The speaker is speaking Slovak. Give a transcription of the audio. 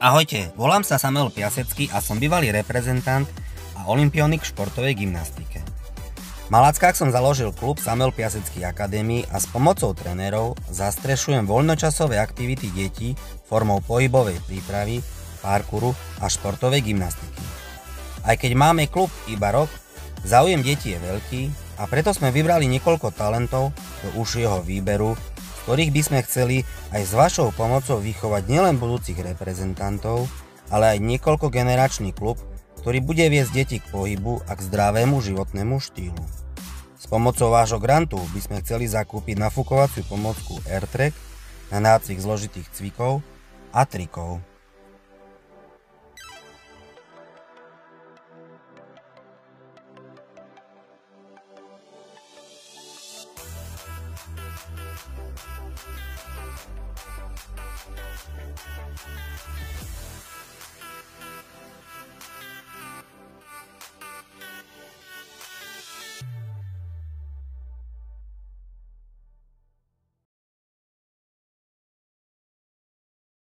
Ahojte, volám sa Samuel Piasecký a som bývalý reprezentant a olympionik v športovej gymnastike. V Malackách som založil klub Samuel Piasecký Academy a s pomocou trénerov zastrešujem voľnočasové aktivity detí formou pohybovej prípravy, parkouru a športovej gymnastiky. Aj keď máme klub iba rok, záujem detí je veľký a preto sme vybrali niekoľko talentov do užšieho výberu, ktorých by sme chceli aj s vašou pomocou vychovať nielen budúcich reprezentantov, ale aj niekoľkogeneračný klub, ktorý bude viesť deti k pohybu a k zdravému životnému štýlu. S pomocou vášho grantu by sme chceli zakúpiť nafúkovaciu pomôcku AirTrack na nácvik zložitých cvikov a trikov.